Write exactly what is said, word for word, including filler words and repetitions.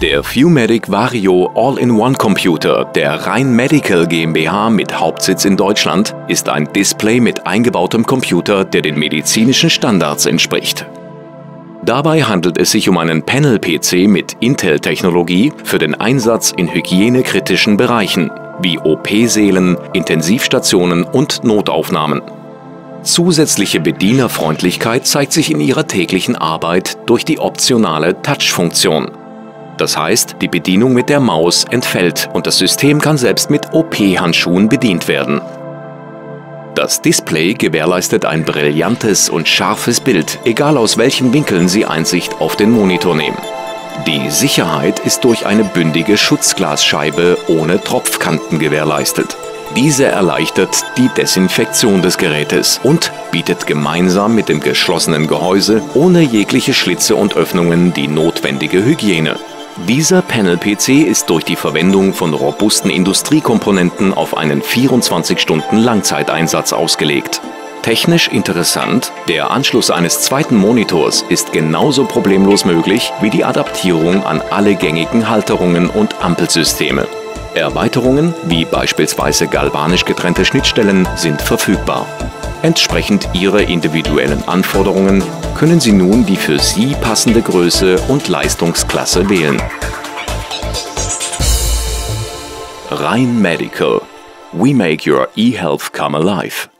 Der ViewMedic Vario All-in-One-Computer der Rhein Medical GmbH mit Hauptsitz in Deutschland ist ein Display mit eingebautem Computer, der den medizinischen Standards entspricht. Dabei handelt es sich um einen Panel-P C mit Intel-Technologie für den Einsatz in hygienekritischen Bereichen wie O P-Sälen, Intensivstationen und Notaufnahmen. Zusätzliche Bedienerfreundlichkeit zeigt sich in ihrer täglichen Arbeit durch die optionale Touch-Funktion. Das heißt, die Bedienung mit der Maus entfällt und das System kann selbst mit O P-Handschuhen bedient werden. Das Display gewährleistet ein brillantes und scharfes Bild, egal aus welchen Winkeln Sie Einsicht auf den Monitor nehmen. Die Sicherheit ist durch eine bündige Schutzglasscheibe ohne Tropfkanten gewährleistet. Diese erleichtert die Desinfektion des Gerätes und bietet gemeinsam mit dem geschlossenen Gehäuse ohne jegliche Schlitze und Öffnungen die notwendige Hygiene. Dieser Panel-P C ist durch die Verwendung von robusten Industriekomponenten auf einen vierundzwanzig Stunden Langzeiteinsatz ausgelegt. Technisch interessant, der Anschluss eines zweiten Monitors ist genauso problemlos möglich wie die Adaptierung an alle gängigen Halterungen und Ampelsysteme. Erweiterungen, wie beispielsweise galvanisch getrennte Schnittstellen, sind verfügbar. Entsprechend Ihrer individuellen Anforderungen können Sie nun die für Sie passende Größe und Leistungsklasse wählen. Rhein Medical. We make your e-health come alive.